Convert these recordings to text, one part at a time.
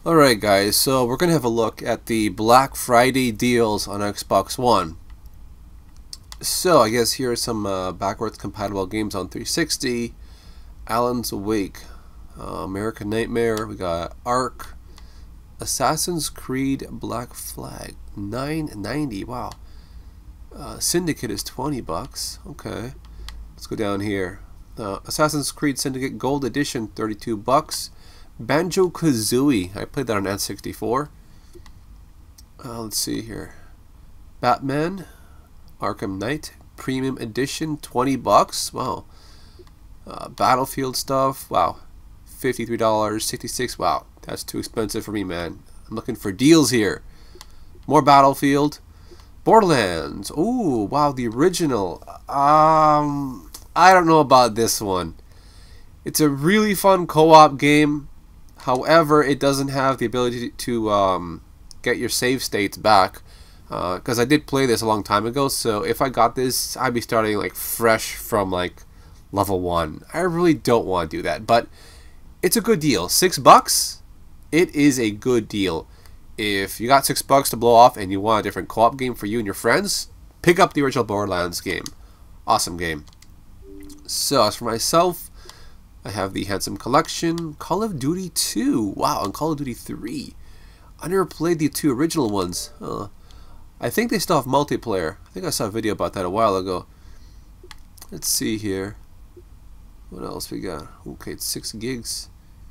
Alright guys, so we're going to have a look at the Black Friday deals on Xbox One. So I guess here are some backwards compatible games on 360. Alan's Awake, American Nightmare, we got Ark, Assassin's Creed Black Flag, $9.90, wow. Syndicate is $20, okay. Let's go down here. Assassin's Creed Syndicate Gold Edition, $32. Banjo-Kazooie, I played that on N64. Let's see here. Batman, Arkham Knight, Premium Edition, $20. Wow. Battlefield stuff, wow. $53, $66. Wow, that's too expensive for me, man. I'm looking for deals here. More Battlefield. Borderlands. Ooh, wow, the original. I don't know about this one. It's a really fun co-op game. However, it doesn't have the ability to get your save states back. Because I did play this a long time ago, so if I got this, I'd be starting like fresh from like level 1. I really don't want to do that, but it's a good deal. $6? It is a good deal. If you got $6 to blow off and you want a different co-op game for you and your friends, pick up the original Borderlands game. Awesome game. So as for myself, I have the Handsome Collection, Call of Duty 2, wow, and Call of Duty 3. I never played the two original ones. I think they still have multiplayer. I think I saw a video about that a while ago. Let's see here. What else we got? Okay, it's 6 gigs.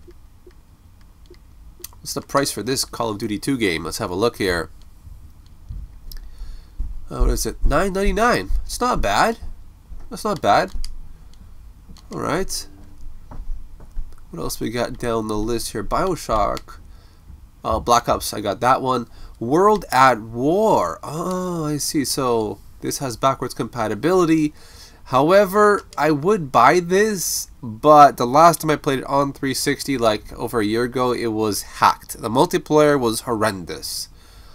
What's the price for this Call of Duty 2 game? Let's have a look here. What is it? $9.99. It's not bad. That's not bad. Alright. What else we got down the list here? BioShock. Black Ops, I got that one. World at War. Oh, I see. So this has backwards compatibility. However, I would buy this, but the last time I played it on 360, like over a year ago, it was hacked. The multiplayer was horrendous.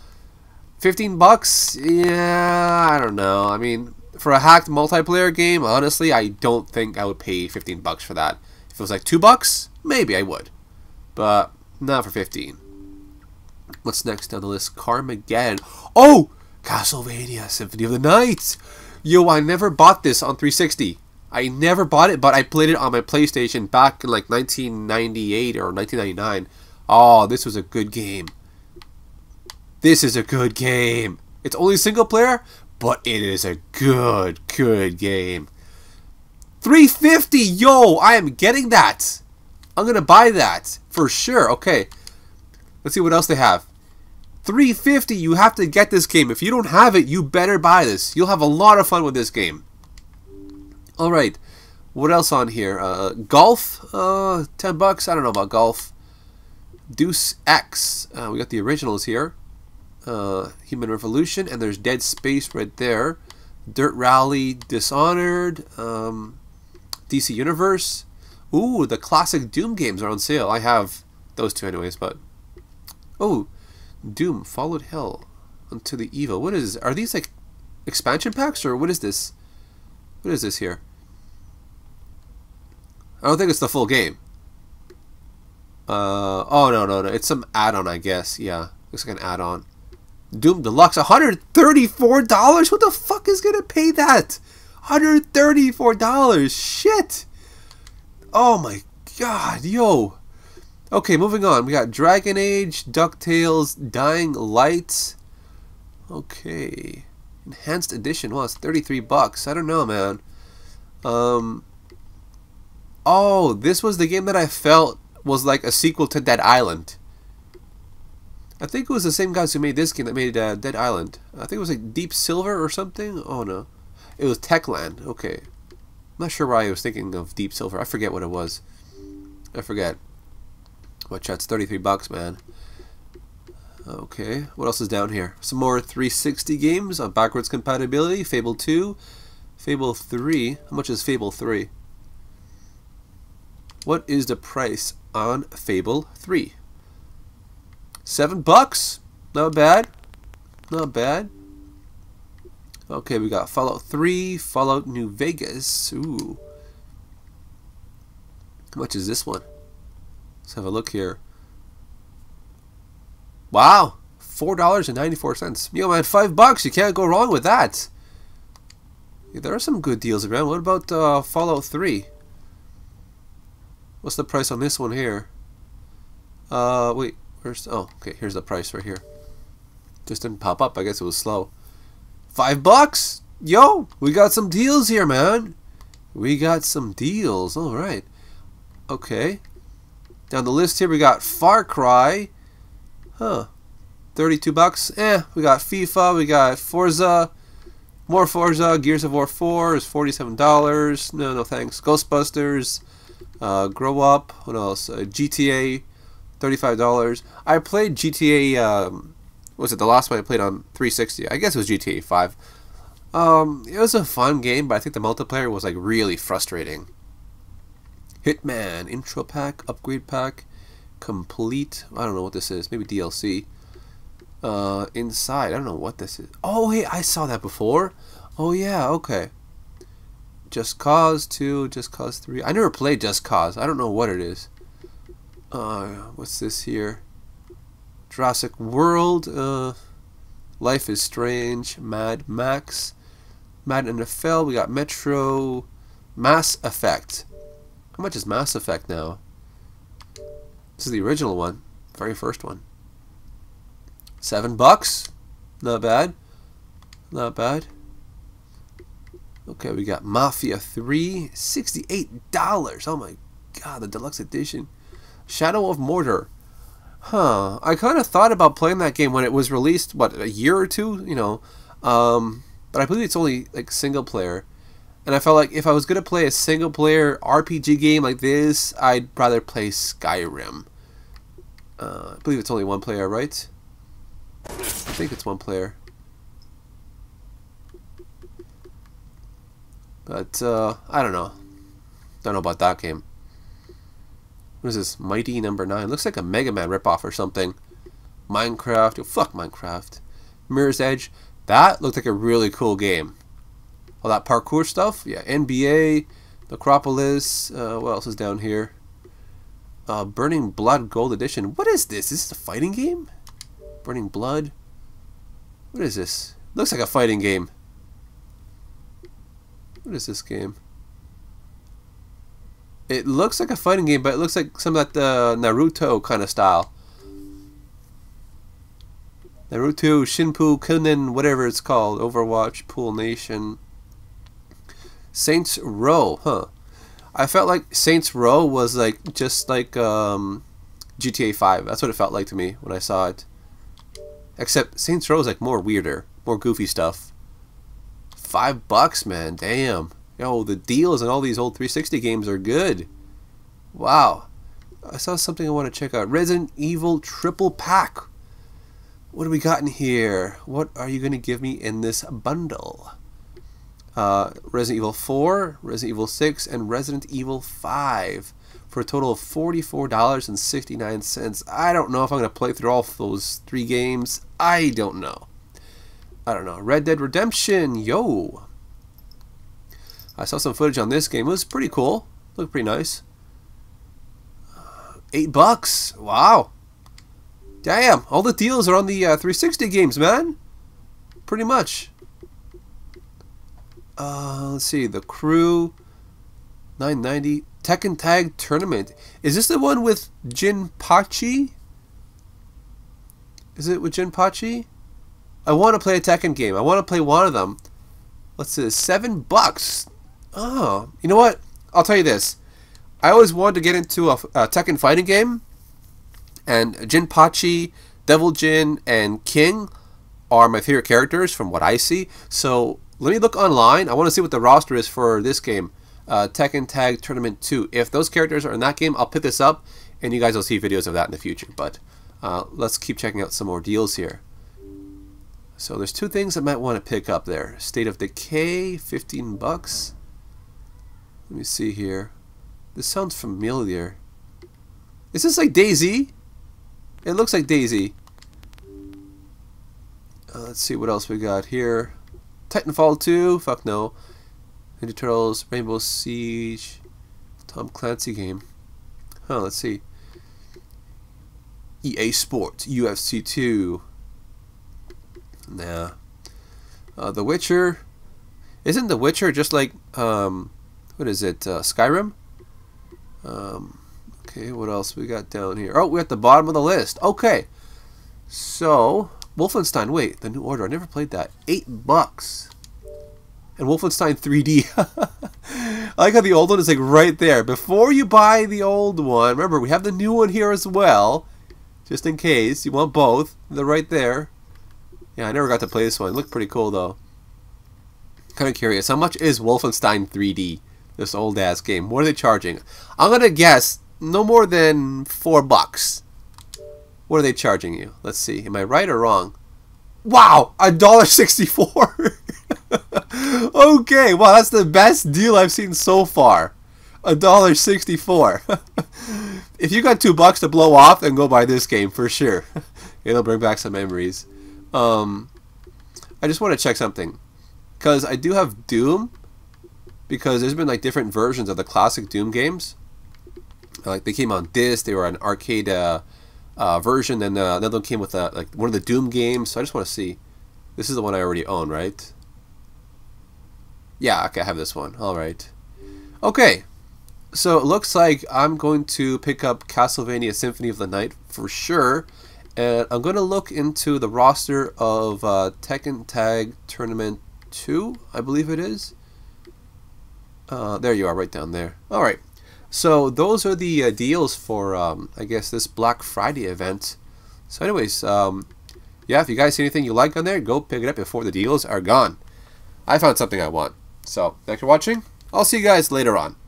$15? Yeah, I don't know. I mean, for a hacked multiplayer game, honestly, I don't think I would pay $15 for that. If it was like $2, maybe I would, but not for 15. What's next on the list? Carmageddon. Oh, Castlevania Symphony of the Night. Yo, I never bought this on 360. I never bought it, but I played it on my PlayStation back in like 1998 or 1999. Oh, this was a good game. This is a good game. It's only single player, but it is a good game. $350, yo, I am getting that. I'm gonna buy that for sure. Okay, let's see what else they have. $350, you have to get this game. If you don't have it, you better buy this. You'll have a lot of fun with this game. Alright, what else on here? Golf, $10. I don't know about golf. Deus Ex, we got the originals here. Human Revolution, and there's Dead Space right there. Dirt Rally, Dishonored, DC Universe. Ooh, the classic Doom games are on sale. I have those two anyways, but... Oh, Doom, Followed Hell, Unto the Evil. What is... Are these like expansion packs, or what is this? What is this here? I don't think it's the full game. Oh, no. It's some add-on, I guess. Yeah, looks like an add-on. Doom Deluxe, $134? Who the fuck is gonna pay that? $134, shit. Oh my god, yo. Okay, moving on. We got Dragon Age, DuckTales, Dying Light. Okay. Enhanced Edition. Well, it's $33. I don't know, man. Oh, this was the game that I felt was like a sequel to Dead Island. I think it was the same guys who made this game that made Dead Island. I think it was like Deep Silver or something. Oh, no. It was Techland. Okay. I'm not sure why I was thinking of Deep Silver. I forget what it was. I forget. What chat's $33, man. Okay, what else is down here? Some more 360 games on backwards compatibility. Fable 2, Fable 3. How much is Fable 3? What is the price on Fable 3? $7? Not bad. Not bad. Okay, we got Fallout 3, Fallout New Vegas. Ooh. How much is this one? Let's have a look here. Wow, $4.94. Yo, man, $5. You can't go wrong with that. Yeah, there are some good deals around. What about Fallout 3? What's the price on this one here? Wait, where's... Oh, okay, here's the price right here. Just didn't pop up. I guess it was slow. $5? Yo, we got some deals here, man. We got some deals. All right. Okay. Down the list here, we got Far Cry. Huh. $32. We got FIFA. We got Forza. More Forza. Gears of War 4 is $47. No thanks. Ghostbusters. Grow Up. What else? GTA. $35. I played GTA. What was it the last one I played on 360? I guess it was GTA 5. It was a fun game, but I think the multiplayer was like really frustrating. Hitman intro pack, upgrade pack, complete. I don't know what this is. Maybe DLC. Inside. I don't know what this is. Oh, hey, I saw that before. Oh yeah, okay. Just Cause 2, Just Cause 3. I never played Just Cause. I don't know what it is. What's this here? Jurassic World. Life is Strange. Mad Max. Mad NFL. We got Metro. Mass Effect. How much is Mass Effect now? This is the original one. Very first one. $7. Not bad. Not bad. Okay, we got Mafia 3. $68. Oh my god, the deluxe edition. Shadow of Mordor. Huh. I kind of thought about playing that game when it was released, what, a year or two? You know. But I believe it's only like single player. And I felt like if I was going to play a single player RPG game like this, I'd rather play Skyrim. I believe it's only one player, right? I think it's one player. But, I don't know. Don't know about that game. What is this? Mighty Number 9. Looks like a Mega Man ripoff or something. Minecraft. Oh, fuck Minecraft. Mirror's Edge. That looked like a really cool game. All that parkour stuff. Yeah, NBA. Necropolis. What else is down here? Burning Blood Gold Edition. What is this? Is this a fighting game? Burning Blood. What is this? Looks like a fighting game. What is this game? It looks like a fighting game, but it looks like some of that Naruto kind of style. Naruto, Shinpu, Kunen, whatever it's called. Overwatch, Pool Nation. Saints Row, huh. I felt like Saints Row was like just like GTA 5. That's what it felt like to me when I saw it. Except Saints Row is like more weirder, more goofy stuff. $5, man, damn. Yo, the deals on all these old 360 games are good. Wow. I saw something I want to check out. Resident Evil Triple Pack. What do we got in here? What are you going to give me in this bundle? Resident Evil 4, Resident Evil 6, and Resident Evil 5 for a total of $44.69. I don't know if I'm going to play through all of those 3 games. I don't know. Red Dead Redemption, yo. I saw some footage on this game. It was pretty cool. Looked pretty nice. $8. Wow. Damn. All the deals are on the 360 games, man. Pretty much. Let's see. The Crew. $9.90. Tekken Tag Tournament. Is this the one with Jinpachi? Is it with Jinpachi? I want to play a Tekken game. I want to play one of them. What's this? $7. Oh, you know what? I'll tell you this. I always wanted to get into a Tekken fighting game, and Jinpachi, Devil Jin, and King are my favorite characters from what I see. So let me look online. I want to see what the roster is for this game, Tekken Tag Tournament 2. If those characters are in that game, I'll pick this up, and you guys will see videos of that in the future. But let's keep checking out some more deals here. So there's 2 things I might want to pick up there. State of Decay, $15. Let me see here. This sounds familiar. Is this like DayZ? It looks like DayZ. Let's see what else we got here. Titanfall 2, fuck no. Ninja Turtles, Rainbow Siege, Tom Clancy game. Huh, let's see. EA Sports, UFC 2. Nah. The Witcher. Isn't The Witcher just like, what is it, Skyrim? Okay, what else we got down here? Oh, we're at the bottom of the list. Okay. So, Wolfenstein. Wait, The New Order. I never played that. $8. And Wolfenstein 3D. I like how the old one is like right there. Before you buy the old one, remember, we have the new one here as well. Just in case. You want both. They're right there. Yeah, I never got to play this one. It looked pretty cool, though. Kind of curious. How much is Wolfenstein 3D? This old-ass game. What are they charging? I'm going to guess no more than $4. What are they charging you? Let's see. Am I right or wrong? Wow! $1.64! Okay, wow, that's the best deal I've seen so far. $1.64. If you got $2 to blow off, then go buy this game for sure. It'll bring back some memories. I just want to check something, because I do have Doom, because there's been like different versions of the classic Doom games. Like they came on disc, they were an arcade version, then another one came with like one of the Doom games. So I just want to see. This is the one I already own, right? Yeah, okay, I have this one. All right. Okay, so it looks like I'm going to pick up Castlevania Symphony of the Night for sure. And I'm going to look into the roster of Tekken Tag Tournament 2, I believe it is. There you are, right down there. Alright, so those are the deals for, I guess, this Black Friday event. So anyways, yeah, if you guys see anything you like on there, go pick it up before the deals are gone. I found something I want. So, thanks for watching. I'll see you guys later on.